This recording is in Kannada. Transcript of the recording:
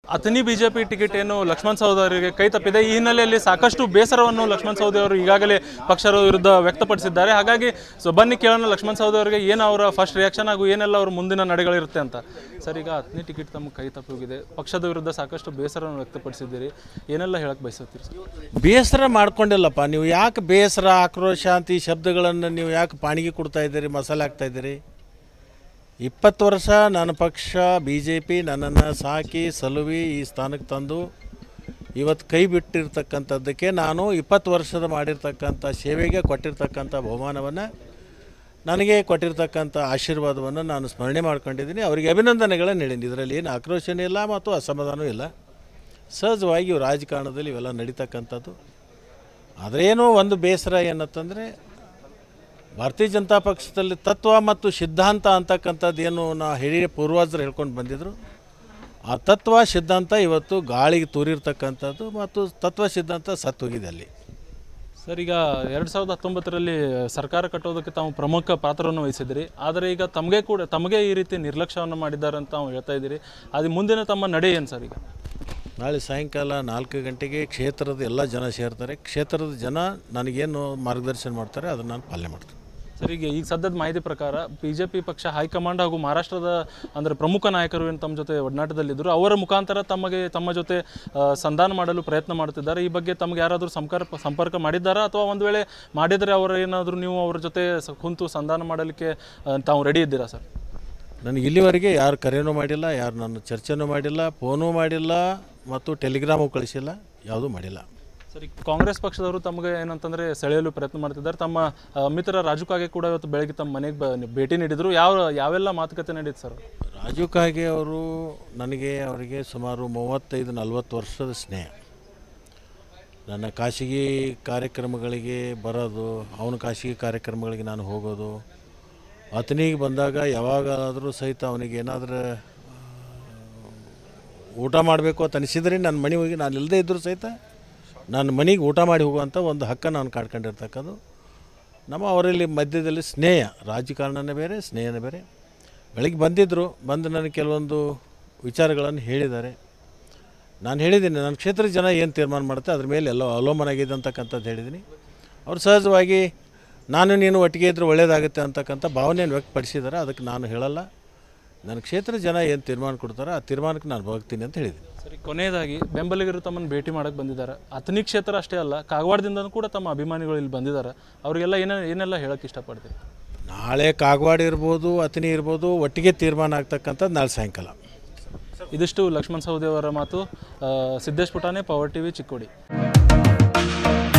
ಅಥಣಿ ಬಿಜೆಪಿ ಟಿಕೆಟ್ ಏನು ಲಕ್ಷ್ಮಣ ಸವದಿ ಅವರಿಗೆ ಕೈ ತಪ್ಪಿದೆ. ಈ ಹಿನ್ನೆಲೆಯಲ್ಲಿ ಸಾಕಷ್ಟು ಬೇಸರವನ್ನು ಲಕ್ಷ್ಮಣ ಸವದಿ ಅವರು ಈಗಾಗಲೇ ಪಕ್ಷದ ವಿರುದ್ಧ ವ್ಯಕ್ತಪಡಿಸಿದ್ದಾರೆ. ಹಾಗಾಗಿ ಬನ್ನಿ ಕೇಳೋಣ ಲಕ್ಷ್ಮಣ ಸವದಿ ಅವರಿಗೆ ಏನು ಅವರ ಫಸ್ಟ್ ರಿಯಾಕ್ಷನ್ ಹಾಗೂ ಏನೆಲ್ಲ ಅವರ ಮುಂದಿನ ನಡೆಗಳಿರುತ್ತೆ ಅಂತ. ಸರ್, ಈಗ ಅಥಣಿ ಟಿಕೆಟ್ ತಮ್ಮ ಕೈ ತಪ್ಪಿ ಹೋಗಿದೆ, ಪಕ್ಷದ ವಿರುದ್ಧ ಸಾಕಷ್ಟು ಬೇಸರವನ್ನು ವ್ಯಕ್ತಪಡಿಸಿದ್ದೀರಿ, ಏನೆಲ್ಲ ಹೇಳಕ್ಕೆ ಬಯಸುತ್ತೀರಿ ಸರ್? ಬೇಸರ ಮಾಡ್ಕೊಂಡಿಲ್ಲಪ್ಪ. ನೀವು ಯಾಕೆ ಬೇಸರ, ಆಕ್ರೋಶ ಅಂತ ಈ ಶಬ್ದಗಳನ್ನು ನೀವು ಯಾಕೆ ಪಾಣಿಗೆ ಕೊಡ್ತಾ ಇದ್ದೀರಿ, ಮಸಾಲೆ ಹಾಕ್ತಾ ಇದ್ದೀರಿ? 20 ವರ್ಷ ನನ್ನ ಪಕ್ಷ ಬಿ ಜೆ ಪಿ ನನ್ನನ್ನು ಸಾಕಿ ಸಲುವಿ ಈ ಸ್ಥಾನಕ್ಕೆ ತಂದು ಇವತ್ತು ಕೈ ಬಿಟ್ಟಿರ್ತಕ್ಕಂಥದ್ದಕ್ಕೆ ನಾನು 20 ವರ್ಷದ ಮಾಡಿರ್ತಕ್ಕಂಥ ಸೇವೆಗೆ ಕೊಟ್ಟಿರ್ತಕ್ಕಂಥ ಬಹುಮಾನವನ್ನು, ನನಗೆ ಕೊಟ್ಟಿರ್ತಕ್ಕಂಥ ಆಶೀರ್ವಾದವನ್ನು ನಾನು ಸ್ಮರಣೆ ಮಾಡ್ಕೊಂಡಿದ್ದೀನಿ. ಅವರಿಗೆ ಅಭಿನಂದನೆಗಳನ್ನು ಹೇಳಿದ್ದೀನಿ. ಇದರಲ್ಲಿ ಏನು ಆಕ್ರೋಶನೂ ಇಲ್ಲ ಮತ್ತು ಅಸಮಾಧಾನವೂ ಇಲ್ಲ. ಸಹಜವಾಗಿ ರಾಜಕಾರಣದಲ್ಲಿ ಇವೆಲ್ಲ ನಡೀತಕ್ಕಂಥದ್ದು. ಆದರೇನೋ ಒಂದು ಬೇಸರ ಏನಂತಂದರೆ, ಭಾರತೀಯ ಜನತಾ ಪಕ್ಷದಲ್ಲಿ ತತ್ವ ಮತ್ತು ಸಿದ್ಧಾಂತ ಅಂತಕ್ಕಂಥದ್ದು ಏನು ಹಿರಿಯ ಪೂರ್ವಜರು ಹೇಳ್ಕೊಂಡು ಬಂದಿದ್ದರು, ಆ ತತ್ವ ಸಿದ್ಧಾಂತ ಇವತ್ತು ಗಾಳಿಗೆ ತೂರಿರ್ತಕ್ಕಂಥದ್ದು ಮತ್ತು ತತ್ವ ಸಿದ್ಧಾಂತ ಸತ್ತೋಗಿದೆ ಅಲ್ಲಿ. ಸರ್, ಈಗ 2019ರಲ್ಲಿ ಸರ್ಕಾರ ಕಟ್ಟೋದಕ್ಕೆ ತಾವು ಪ್ರಮುಖ ಪಾತ್ರವನ್ನು ವಹಿಸಿದ್ರಿ. ಆದರೆ ಈಗ ತಮಗೆ ಈ ರೀತಿ ನಿರ್ಲಕ್ಷ್ಯವನ್ನು ಮಾಡಿದ್ದಾರೆ ಅಂತ ತಾವು ಹೇಳ್ತಾ ಇದ್ದೀರಿ. ಅದು ಮುಂದಿನ ತಮ್ಮ ನಡೆ ಏನು ಸರ್? ಈಗ ನಾಳೆ ಸಾಯಂಕಾಲ 4 ಗಂಟೆಗೆ ಕ್ಷೇತ್ರದ ಎಲ್ಲ ಜನ ಸೇರ್ತಾರೆ. ಕ್ಷೇತ್ರದ ಜನ ನನಗೇನು ಮಾರ್ಗದರ್ಶನ ಮಾಡ್ತಾರೆ ಅದನ್ನು ನಾನು ಪಾಲನೆ ಮಾಡ್ತೀನಿ. ಸರ್, ಈಗ ಸದ್ಯದ ಮಾಹಿತಿ ಪ್ರಕಾರ BJP ಪಕ್ಷ ಹೈಕಮಾಂಡ್ ಹಾಗೂ ಮಹಾರಾಷ್ಟ್ರದ ಅಂದರೆ ಪ್ರಮುಖ ನಾಯಕರು ಏನು ತಮ್ಮ ಜೊತೆ ಒಡನಾಟದಲ್ಲಿದ್ದರು, ಅವರ ಮುಖಾಂತರ ತಮ್ಮ ಜೊತೆ ಸಂಧಾನ ಮಾಡಲು ಪ್ರಯತ್ನ ಮಾಡ್ತಿದ್ದಾರೆ. ಈ ಬಗ್ಗೆ ತಮಗೆ ಯಾರಾದರೂ ಸಂಪರ್ಕ ಮಾಡಿದ್ದಾರಾ, ಅಥವಾ ಒಂದು ವೇಳೆ ಮಾಡಿದರೆ ಅವರು ಏನಾದರೂ ನೀವು ಅವ್ರ ಜೊತೆ ಕುಂತು ಸಂಧಾನ ಮಾಡಲಿಕ್ಕೆ ತಾವು ರೆಡಿ ಇದ್ದೀರಾ ಸರ್? ನನಗೆ ಇಲ್ಲಿವರೆಗೆ ಯಾರು ಕರೆನೂ ಮಾಡಿಲ್ಲ, ಯಾರು ನಾನು ಚರ್ಚೆನೂ ಮಾಡಿಲ್ಲ, ಫೋನೂ ಮಾಡಿಲ್ಲ ಮತ್ತು ಟೆಲಿಗ್ರಾಮು ಕಳಿಸಿಲ್ಲ, ಯಾವುದೂ ಮಾಡಿಲ್ಲ. ಸರಿ, ಕಾಂಗ್ರೆಸ್ ಪಕ್ಷದವರು ತಮಗೆ ಏನಂತಂದರೆ ಸೆಳೆಯಲು ಪ್ರಯತ್ನ ಮಾಡ್ತಿದ್ದಾರೆ. ತಮ್ಮ ಮಿತ್ರ ರಾಜು ಕಾಗೆ ಕೂಡ ಇವತ್ತು ಬೆಳಗ್ಗೆ ತಮ್ಮ ಮನೆಗೆ ಭೇಟಿ ನೀಡಿದರು. ಯಾವೆಲ್ಲ ಮಾತುಕತೆ ನಡೀತು ಸರ್? ರಾಜು ಕಾಗೆ ಅವರು ಅವರಿಗೆ ಸುಮಾರು 35-40 ವರ್ಷದ ಸ್ನೇಹ. ನನ್ನ ಖಾಸಗಿ ಕಾರ್ಯಕ್ರಮಗಳಿಗೆ ಬರೋದು, ಅವನ ಖಾಸಗಿ ಕಾರ್ಯಕ್ರಮಗಳಿಗೆ ನಾನು ಹೋಗೋದು, ಅಥಣಿಗೆ ಬಂದಾಗ ಯಾವಾಗಾದರೂ ಸಹಿತ ಅವನಿಗೆ ಏನಾದರೂ ಊಟ ಮಾಡಬೇಕು ಅಂತ ಅನಿಸಿದ್ರೆ ನನ್ನ ಮನೆ ಹೋಗಿ ನಾನು ಇಲ್ಲದೇ ಇದ್ದರೂ ಸಹಿತ ನನ್ನ ಮನೆಗೆ ಊಟ ಮಾಡಿ ಹೋಗುವಂಥ ಒಂದು ಹಕ್ಕನ್ನು ನಾನು ಕಾಡ್ಕೊಂಡಿರ್ತಕ್ಕದ್ದು. ಅವರಲ್ಲಿ ಮಧ್ಯದಲ್ಲಿ ಸ್ನೇಹ, ರಾಜಕಾರಣನೇ ಬೇರೆ, ಸ್ನೇಹನೇ ಬೇರೆ. ಬೆಳಗ್ಗೆ ಬಂದು ನನಗೆ ಕೆಲವೊಂದು ವಿಚಾರಗಳನ್ನು ಹೇಳಿದ್ದಾರೆ. ನಾನು ಹೇಳಿದ್ದೀನಿ, ನನ್ನ ಕ್ಷೇತ್ರದ ಜನ ಏನು ತೀರ್ಮಾನ ಮಾಡುತ್ತೆ ಅದ್ರ ಮೇಲೆ ಎಲ್ಲ ಅವಲಂಬನಾಗಿದೆ ಅಂತಕ್ಕಂಥದ್ದು ಹೇಳಿದ್ದೀನಿ. ಅವರು ಸಹಜವಾಗಿ ನೀನು ಒಟ್ಟಿಗೆ ಇದ್ದರೆ ಒಳ್ಳೆಯದಾಗುತ್ತೆ ಅಂತಕ್ಕಂಥ ಭಾವನೆಯನ್ನು ವ್ಯಕ್ತಪಡಿಸಿದ್ದಾರೆ. ಅದಕ್ಕೆ ನಾನು ಹೇಳಲ್ಲ. ನನ್ನ ಕ್ಷೇತ್ರದ ಜನ ಏನು ತೀರ್ಮಾನ ಕೊಡ್ತಾರೆ ಆ ತೀರ್ಮಾನಕ್ಕೆ ನಾನು ಹೋಗ್ತೀನಿ ಅಂತ ಹೇಳಿದ್ದೀನಿ. ಸರಿ, ಕೊನೆಯದಾಗಿ ಬೆಂಬಲಿಗರು ತಮ್ಮನ್ನು ಭೇಟಿ ಮಾಡೋಕ್ಕೆ ಬಂದಿದ್ದಾರೆ. ಅಥಣಿ ಕ್ಷೇತ್ರ ಅಷ್ಟೇ ಅಲ್ಲ, ಕಾಗವಾಡದಿಂದ ಕೂಡ ತಮ್ಮ ಅಭಿಮಾನಿಗಳು ಇಲ್ಲಿ ಬಂದಿದ್ದಾರೆ. ಅವರಿಗೆಲ್ಲ ಏನೆಲ್ಲ ಹೇಳೋಕ್ಕೆ ಇಷ್ಟಪಡ್ತೀವಿ? ನಾಳೆ ಕಾಗವಾಡ ಇರ್ಬೋದು, ಅಥಣಿ ಇರ್ಬೋದು, ಒಟ್ಟಿಗೆ ತೀರ್ಮಾನ ಆಗ್ತಕ್ಕಂಥದ್ದು ನಾಳೆ ಸಾಯಂಕಾಲ. ಇದಿಷ್ಟು ಲಕ್ಷ್ಮಣ ಸವದಿ ಅವರ ಮಾತು. Siddesh Putane, power TV, Chikkodi.